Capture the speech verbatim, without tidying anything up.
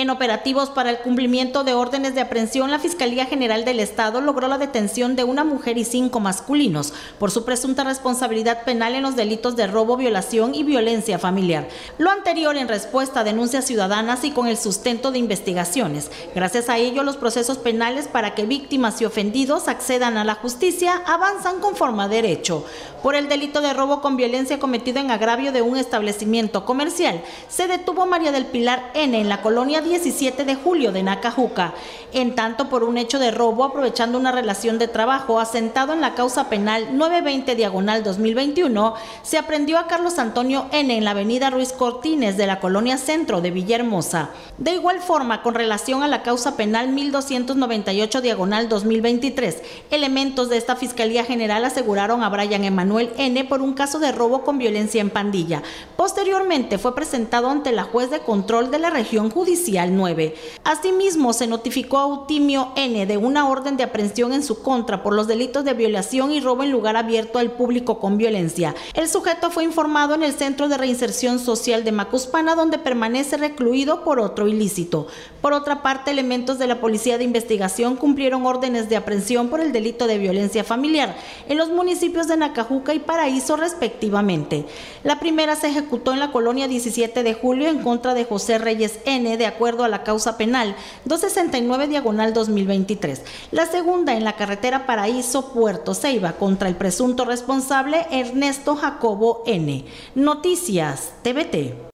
En operativos para el cumplimiento de órdenes de aprehensión, la Fiscalía General del Estado logró la detención de una mujer y cinco masculinos por su presunta responsabilidad penal en los delitos de robo, violación y violencia familiar. Lo anterior en respuesta a denuncias ciudadanas y con el sustento de investigaciones. Gracias a ello, los procesos penales para que víctimas y ofendidos accedan a la justicia avanzan conforme a derecho. Por el delito de robo con violencia cometido en agravio de un establecimiento comercial, se detuvo a María del Pilar N. en la colonia diecisiete de julio de Nacajuca. En tanto, por un hecho de robo aprovechando una relación de trabajo asentado en la causa penal nueve veinte diagonal dos mil veintiuno, se aprehendió a Carlos Antonio N. en la avenida Ruiz Cortines de la colonia Centro de Villahermosa. De igual forma, con relación a la causa penal mil doscientos noventa y ocho diagonal dos mil veintitrés, elementos de esta Fiscalía General aseguraron a Brian Emanuel N. por un caso de robo con violencia en pandilla. Posteriormente fue presentado ante la juez de control de la región judicial nueve. Asimismo, se notificó a Eutimio N. de una orden de aprehensión en su contra por los delitos de violación y robo en lugar abierto al público con violencia. El sujeto fue informado en el Centro de Reinserción Social de Macuspana, donde permanece recluido por otro ilícito. Por otra parte, elementos de la Policía de Investigación cumplieron órdenes de aprehensión por el delito de violencia familiar en los municipios de Nacajuca y Paraíso, respectivamente. La primera se ejecutó en la colonia diecisiete de julio en contra de José Reyes N. de acuerdo a la causa penal doscientos sesenta y nueve diagonal dos mil veintitrés. La segunda en la carretera Paraíso Puerto Ceiba contra el presunto responsable Ernesto Jacobo N. Noticias T V T.